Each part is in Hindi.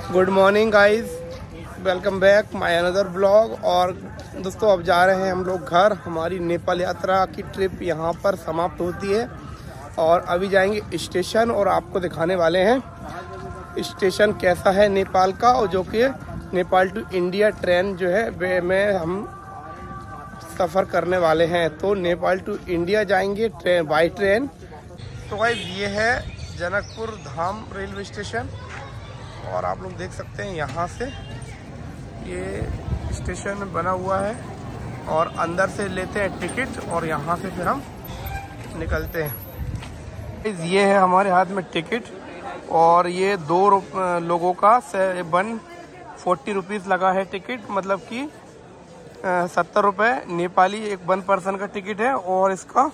Good morning guys, welcome back my another blog. और दोस्तों अब जा रहे हैं हम लोग घर। हमारी नेपाल यात्रा की ट्रिप यहाँ पर समाप्त होती है और अभी जाएंगे स्टेशन और आपको दिखाने वाले हैं स्टेशन कैसा है नेपाल का, और जो कि नेपाल टू इंडिया ट्रेन जो है वे में हम सफ़र करने वाले हैं। तो नेपाल टू इंडिया जाएंगे ट्रेन बाई ट्रेन। तो गाइस ये है जनकपुर धाम रेलवे स्टेशन और आप लोग देख सकते हैं यहाँ से ये स्टेशन बना हुआ है और अंदर से लेते हैं टिकट और यहाँ से फिर हम निकलते हैं। ये है हमारे हाथ में टिकट और ये 2 लोगों का 140 रुपीज़ लगा है टिकट, मतलब कि 70 रुपये नेपाली एक 1 पर्सन का टिकट है। और इसका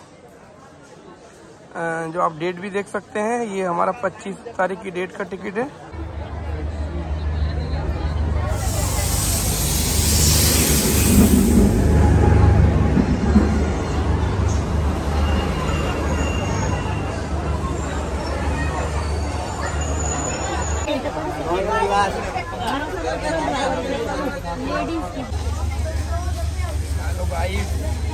जो आप डेट भी देख सकते हैं, ये हमारा 25 तारीख की डेट का टिकट है। हेलो गाइस,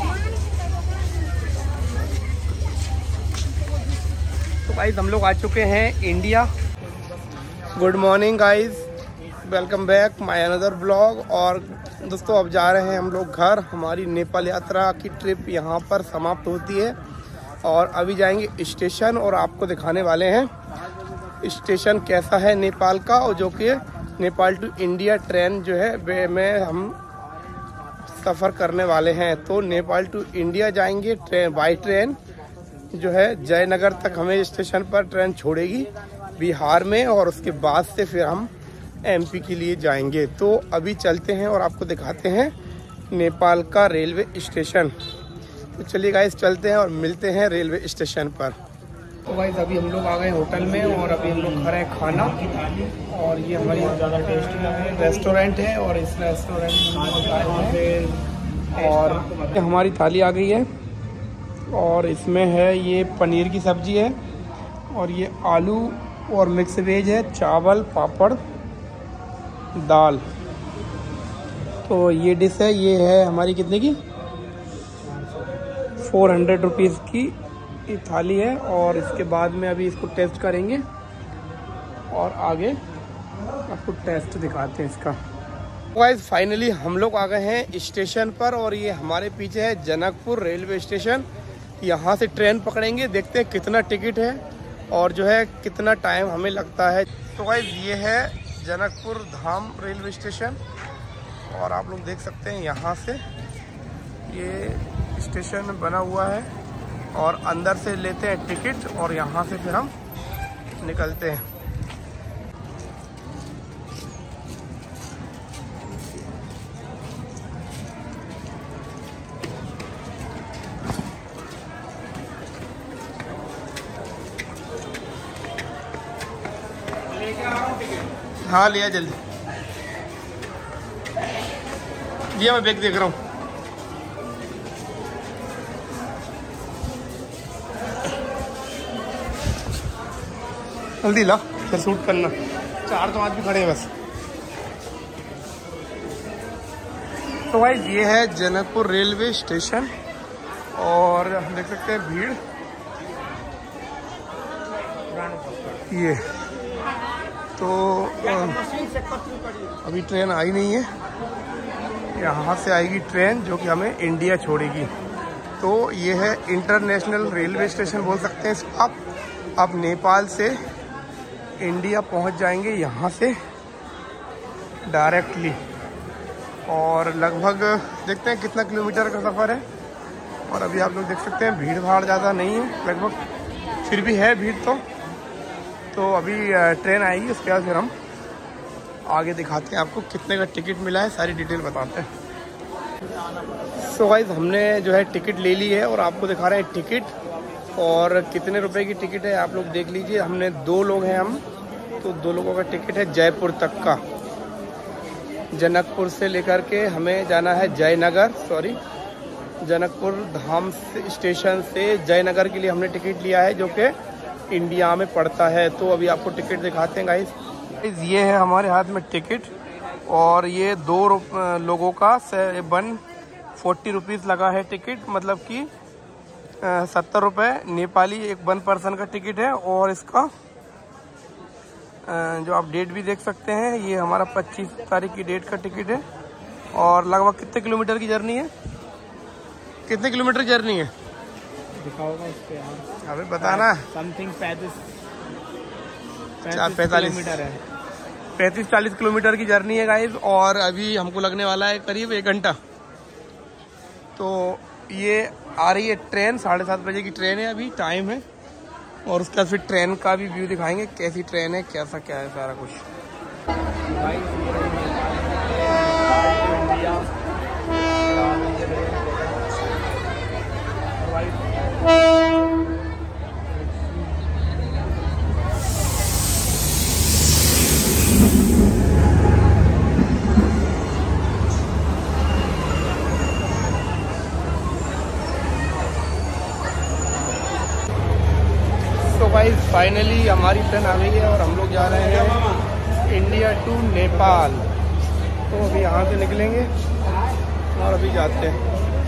तो गाइस हम लोग आ चुके हैं India. Good morning guys, welcome back my another blog. और दोस्तों अब जा रहे हैं हम लोग घर। हमारी नेपाल यात्रा की ट्रिप यहाँ पर समाप्त होती है और अभी जाएंगे स्टेशन और आपको दिखाने वाले हैं स्टेशन कैसा है नेपाल का, और जो कि नेपाल टू इंडिया ट्रेन जो है वे में हम सफ़र करने वाले हैं। तो नेपाल टू इंडिया जाएंगे ट्रेन बाई ट्रेन जो है जयनगर तक हमें स्टेशन पर ट्रेन छोड़ेगी बिहार में, और उसके बाद से फिर हम एमपी के लिए जाएंगे। तो अभी चलते हैं और आपको दिखाते हैं नेपाल का रेलवे स्टेशन। तो चलिए गाइस चलते हैं और मिलते हैं रेलवे स्टेशन पर। तो गाइस अभी हम लोग आ गए होटल में और अभी हम लोग खा रहे हैं खाना, और ये हमारी ज़्यादा टेस्टी रेस्टोरेंट है और इस रेस्टोरेंट में और हमारी थाली आ गई है और इसमें है ये पनीर की सब्जी है और ये आलू और मिक्स वेज है, चावल पापड़ दाल। तो ये डिश है, ये है हमारी कितने की 400 रुपीज़ की थाली है। और इसके बाद में अभी इसको टेस्ट करेंगे और आगे आपको टेस्ट दिखाते हैं इसका। गाइस फाइनली हम लोग आ गए हैं स्टेशन पर और ये हमारे पीछे है जनकपुर रेलवे स्टेशन। यहाँ से ट्रेन पकड़ेंगे, देखते हैं कितना टिकट है और जो है कितना टाइम हमें लगता है। तो गाइस ये है जनकपुर धाम रेलवे स्टेशन और आप लोग देख सकते हैं यहाँ से ये स्टेशन बना हुआ है और अंदर से लेते हैं टिकट और यहाँ से फिर हम निकलते हैं। हाँ लिया जल्दी, लिया मैं बैग देख रहा हूँ। जल्दी ला, फिर शूट करना। 4 तो आदमी खड़े हैं बस। तो भाई ये है जनकपुर रेलवे स्टेशन और देख सकते हैं भीड़ ये। तो अभी ट्रेन आई नहीं है, यहाँ से आएगी ट्रेन जो कि हमें इंडिया छोड़ेगी। तो ये है इंटरनेशनल रेलवे स्टेशन बोल सकते हैं इसको आप। अब नेपाल से इंडिया पहुंच जाएंगे यहाँ से डायरेक्टली, और लगभग देखते हैं कितना किलोमीटर का सफ़र है। और अभी आप लोग देख सकते हैं भीड़ भाड़ ज़्यादा नहीं है, लगभग फिर भी है भीड़। तो अभी ट्रेन आएगी, उसके बाद फिर हम आगे दिखाते हैं आपको कितने का टिकट मिला है, सारी डिटेल बताते हैं। सो गाइस हमने जो है टिकट ले ली है और आपको दिखा रहे हैं टिकट और कितने रुपए की टिकट है आप लोग देख लीजिए। हमने 2 लोग हैं हम, तो 2 लोगों का टिकट है जयपुर तक का। जनकपुर से लेकर के हमें जाना है जयनगर, जनकपुर धाम स्टेशन से जयनगर के लिए हमने टिकट लिया है जो कि इंडिया में पड़ता है। तो अभी आपको टिकट दिखाते हैं गाइस। ये है हमारे हाथ में टिकट और ये 2 लोगों का 140 रुपीज़ लगा है टिकट, मतलब कि 70 रुपये नेपाली एक 1 पर्सन का टिकट है। और इसका जो आप डेट भी देख सकते हैं, ये हमारा 25 तारीख की डेट का टिकट है। और लगभग कितने किलोमीटर की जर्नी है, कितने किलोमीटर जर्नी है दिखाओगा इस पे यार, अभी बताना। समथिंग 35 किलोमीटर है, 35-40 किलोमीटर की जर्नी है गाइस। और अभी हमको लगने वाला है करीब 1 घंटा। तो ये आ रही है ट्रेन, 7:30 बजे की ट्रेन है, अभी टाइम है। और उसके बाद फिर ट्रेन का भी व्यू दिखाएंगे, कैसी ट्रेन है, कैसा क्या है सारा कुछ। तो गाइस फाइनली हमारी ट्रेन आ गई है और हम लोग जा रहे हैं इंडिया टू नेपाल। तो अभी यहाँ से निकलेंगे और अभी जाते हैं।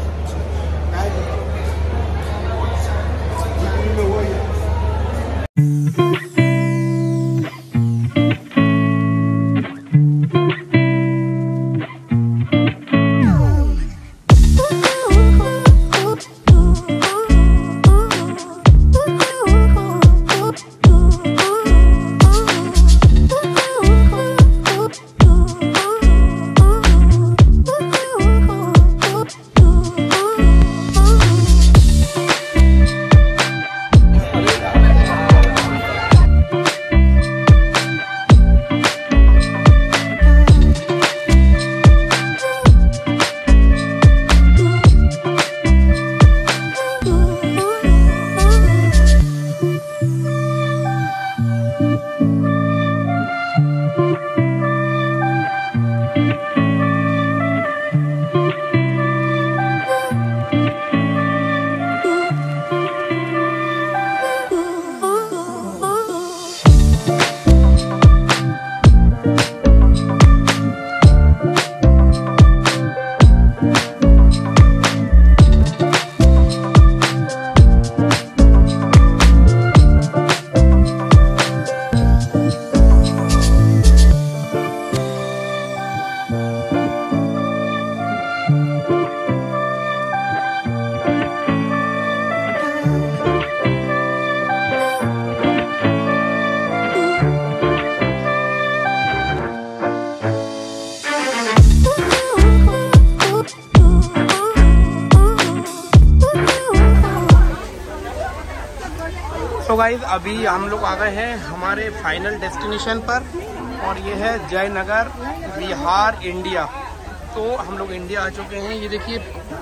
तो गाइस अभी हम लोग आ गए हैं हमारे फाइनल डेस्टिनेशन पर और ये है जयनगर, बिहार, इंडिया। तो हम लोग इंडिया आ चुके हैं। ये देखिए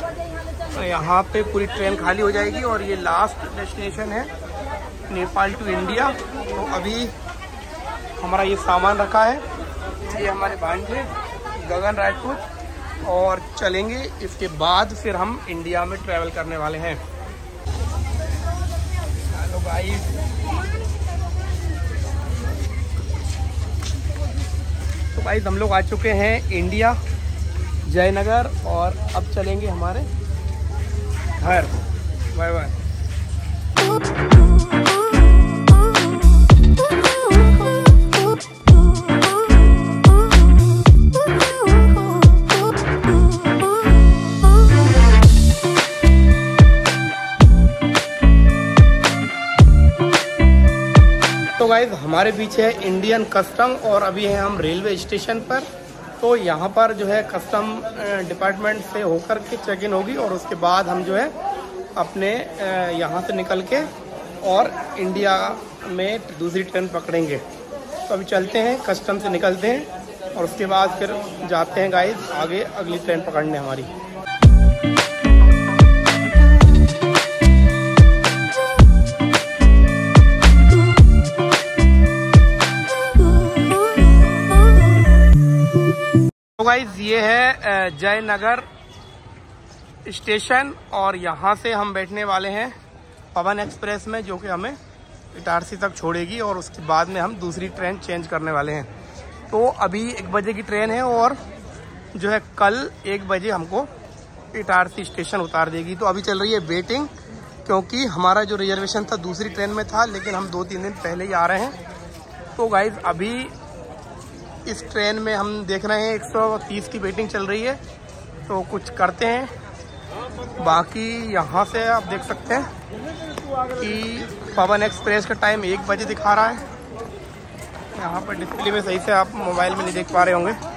यहाँ पे पूरी ट्रेन खाली हो जाएगी और ये लास्ट डेस्टिनेशन है नेपाल टू इंडिया। तो अभी हमारा ये सामान रखा है, ये हमारे भांजे गगन राजपूत, और चलेंगे इसके बाद फिर हम इंडिया में ट्रैवल करने वाले हैं। हेलो गाइस, तो गाइस हम लोग आ चुके हैं इंडिया, जयनगर, और अब चलेंगे हमारे घर। Bye bye. तो गाइस हमारे पीछे है इंडियन कस्टम और अभी हैं हम रेलवे स्टेशन पर। तो यहाँ पर जो है कस्टम डिपार्टमेंट से होकर के चेक इन होगी और उसके बाद हम जो है अपने यहाँ से निकल के और इंडिया में दूसरी ट्रेन पकड़ेंगे। तो अभी चलते हैं, कस्टम से निकलते हैं और उसके बाद फिर जाते हैं गाइस आगे अगली ट्रेन पकड़ने हमारी। तो गाइस ये है जयनगर स्टेशन और यहाँ से हम बैठने वाले हैं पवन एक्सप्रेस में, जो कि हमें इटारसी तक छोड़ेगी और उसके बाद में हम दूसरी ट्रेन चेंज करने वाले हैं। तो अभी 1 बजे की ट्रेन है और जो है कल 1 बजे हमको इटारसी स्टेशन उतार देगी। तो अभी चल रही है वेटिंग, क्योंकि हमारा जो रिजर्वेशन था दूसरी ट्रेन में था, लेकिन हम 2-3 दिन पहले ही आ रहे हैं। तो गाइज अभी इस ट्रेन में हम देख रहे हैं 130 की वेटिंग चल रही है, तो कुछ करते हैं। बाकी यहाँ से आप देख सकते हैं कि पवन एक्सप्रेस का टाइम 1 बजे दिखा रहा है। यहाँ पर डिस्प्ले में सही से आप मोबाइल में नहीं देख पा रहे होंगे।